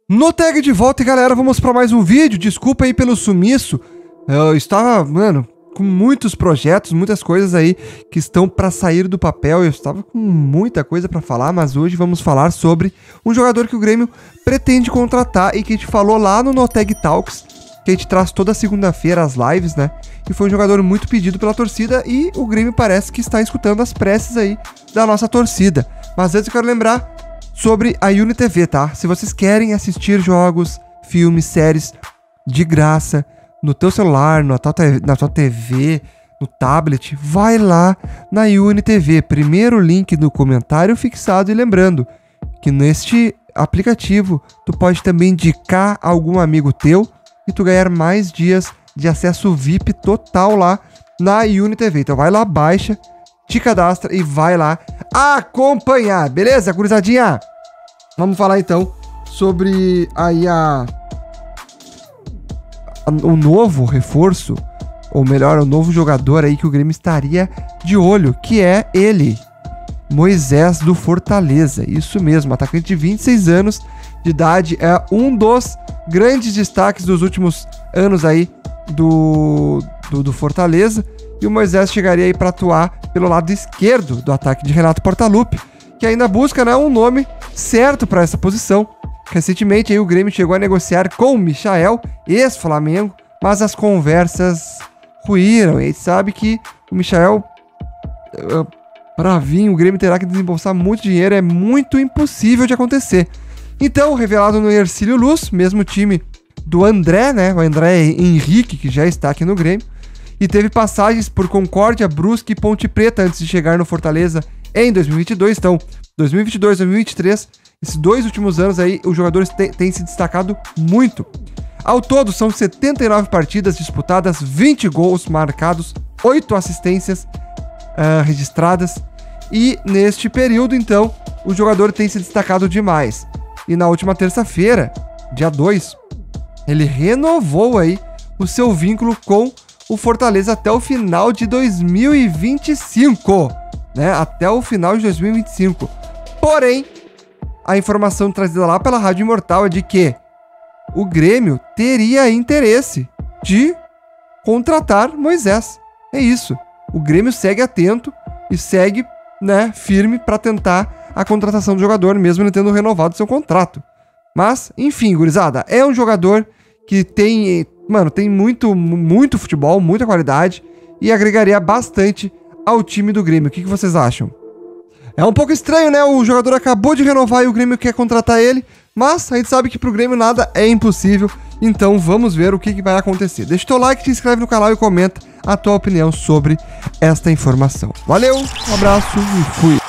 No tag de volta, galera, vamos para mais um vídeo. Desculpa aí pelo sumiço. Eu estava, mano, com muitos projetos, muitas coisas aí que estão para sair do papel. Eu estava com muita coisa para falar, mas hoje vamos falar sobre um jogador que o Grêmio pretende contratar e que a gente falou lá no Tag Talks, que a gente traz toda segunda-feira as lives, né? E foi um jogador muito pedido pela torcida e o Grêmio parece que está escutando as preces aí da nossa torcida. Mas antes eu quero lembrar sobre a UniTV, tá? Se vocês querem assistir jogos, filmes, séries de graça no teu celular, na tua TV, no tablet, vai lá na UniTV. Primeiro link no comentário fixado. E lembrando que neste aplicativo tu pode também indicar algum amigo teu e tu ganhar mais dias de acesso VIP total lá na UniTV. Então vai lá, baixa, te cadastra e vai lá acompanhar, beleza, gurizadinha? Vamos falar então sobre aí o novo reforço, ou melhor, o novo jogador aí que o Grêmio estaria de olho, que é ele, Moisés do Fortaleza. Isso mesmo, atacante de 26 anos de idade, é um dos grandes destaques dos últimos anos aí do Fortaleza, e o Moisés chegaria aí para atuar pelo lado esquerdo do ataque de Renato Portaluppi, que ainda busca, né, um nome certo para essa posição. Recentemente aí o Grêmio chegou a negociar com o Michael, ex-Flamengo, mas as conversas ruíram. E a gente sabe que o Michael, para vir, o Grêmio terá que desembolsar muito dinheiro, é muito impossível de acontecer. Então, revelado no Hercílio Luz, mesmo time do André, né, o André Henrique, que já está aqui no Grêmio, e teve passagens por Concórdia, Brusque e Ponte Preta antes de chegar no Fortaleza em 2022. Então, 2022, 2023, esses dois últimos anos aí, os jogadores têm se destacado muito. Ao todo, são 79 partidas disputadas, 20 gols marcados, 8 assistências registradas. E neste período, então, o jogador tem se destacado demais. E na última terça-feira, dia 2, ele renovou aí o seu vínculo com o Fortaleza até o final de 2025, né? Até o final de 2025. Porém, a informação trazida lá pela Rádio Imortal é de que o Grêmio teria interesse de contratar Moisés. É isso. O Grêmio segue atento e segue, né, firme para tentar a contratação do jogador, mesmo ele tendo renovado seu contrato. Mas, enfim, gurizada, é um jogador que tem, mano, tem muito futebol, muita qualidade e agregaria bastante ao time do Grêmio. O que vocês acham? É um pouco estranho, né? O jogador acabou de renovar e o Grêmio quer contratar ele, mas a gente sabe que pro Grêmio nada é impossível, então vamos ver o que vai acontecer. Deixa o teu like, te inscreve no canal e comenta a tua opinião sobre esta informação. Valeu, um abraço e fui!